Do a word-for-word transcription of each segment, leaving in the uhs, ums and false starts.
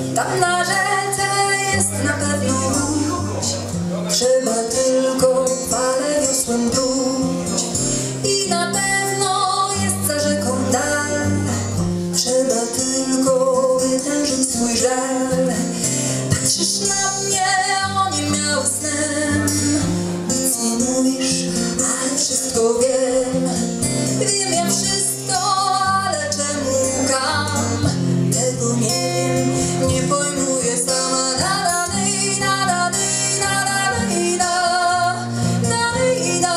Tam na rzece jest na pewno łódź, trzeba tylko falę wiosłem druć. I na pewno jest za rzeką dal, trzeba tylko wytężyć swój żal. Patrzysz na mnie, o nie miały snem, nic nie mówisz, ale wszystko wiem. Wiem ja wszystko, ale czemu łkam? Tego nie wiem, nie pojmuję sama. Na na ni, na na ni, na na ni, na na ni, na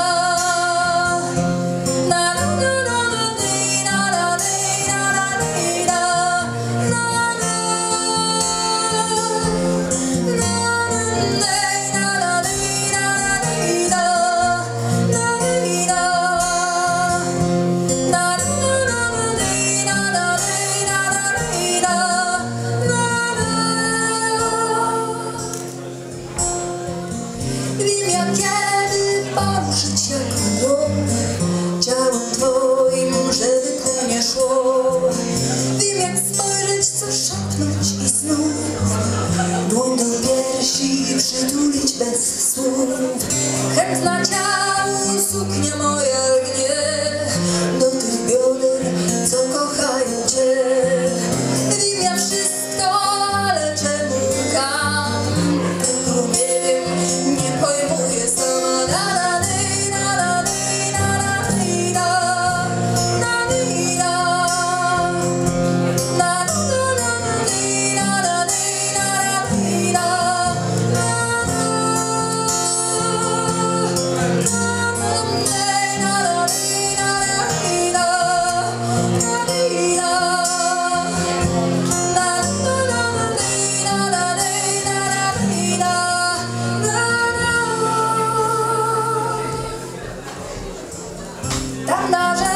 na na na ni, na na ni, na na ni, na na na wiem jak kiedy poruszyć jak głowę ciałem twoim, żeby ku mnie szło. Wiem jak spojrzeć, co szepnąć i znów dłoń do piersi przytulić bez słów. Chętna ciału suknia moja lgnie do tych bioder, co kochają cię. Wiem ja wszystko, ale czemu łkam? Tego nie wiem, nie pojmuję sama. Na na ni, na na ni, na na ni, na na ni, na na na na ni, na na ni, na na ni, na tam na